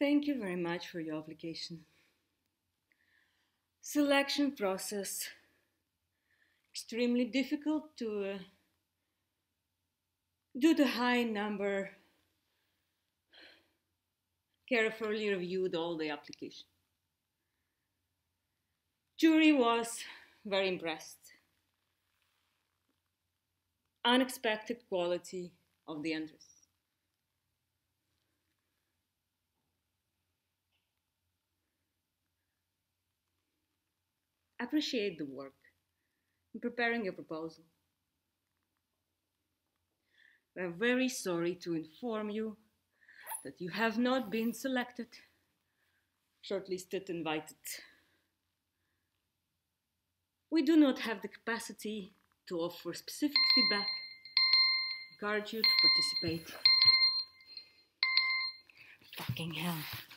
Thank you very much for your application. Selection process. Extremely difficult to due to high number. Carefully reviewed all the application. Jury was very impressed. Unexpected quality of the entries. Appreciate the work in preparing your proposal. We are very sorry to inform you that you have not been selected, shortlisted, invited. We do not have the capacity to offer specific feedback. Encourage you to participate. Fucking hell.